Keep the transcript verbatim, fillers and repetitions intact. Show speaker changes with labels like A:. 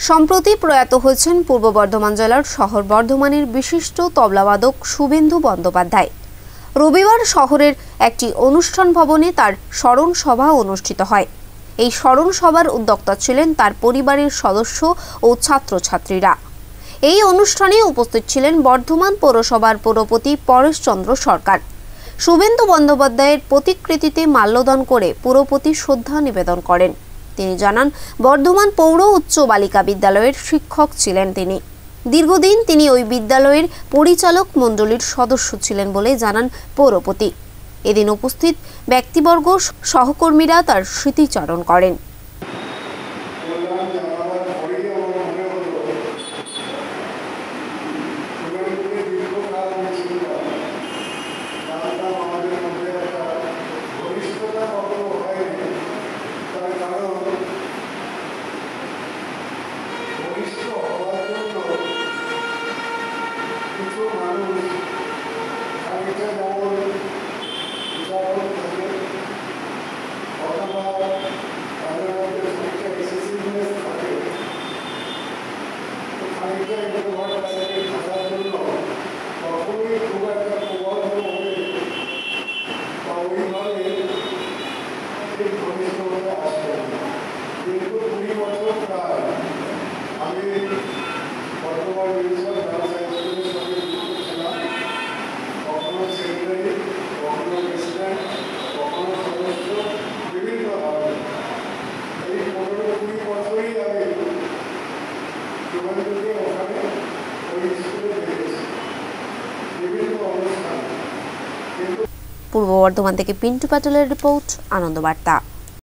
A: সম্প্রতি প্রয়াত হয়েছেন পূর্ব বর্ধমান জেলার শহর বর্ধমানের বিশিষ্ট তবলাবাদক শুভেন্দু বন্দ্যোপাধ্যায়। রবিবার শহরের একটি অনুষ্ঠান ভবনে তার স্মরণ সভা অনুষ্ঠিত হয়। এই স্মরণ সভার উদ্যোক্তা ছিলেন তার পরিবারের সদস্য ও ছাত্রছাত্রীরা। এই অনুষ্ঠানে উপস্থিত ছিলেন বর্ধমান পৌরসভার পৌরপতি পরেশচন্দ্র সরকার। শুভেন্দু বন্দ্যোপাধ্যায়ের প্রতিকৃতিতে মাল্যদান করে পৌরপতি শ্রদ্ধা নিবেদন করেন। তিনি জানান, বর্ধমান পৌর উচ্চ বালিকা বিদ্যালয়ের শিক্ষক ছিলেন তিনি। দীর্ঘদিন তিনি ওই বিদ্যালয়ের পরিচালক মণ্ডলীর সদস্য ছিলেন বলে জানান পৌরপতি। এদিন উপস্থিত ব্যক্তিবর্গ সহকর্মীরা তার স্মৃতিচারণ করেন। পূর্ব বর্ধমান থেকে পিন্টু প্যাটেলের রিপোর্ট, আনন্দ বার্তা।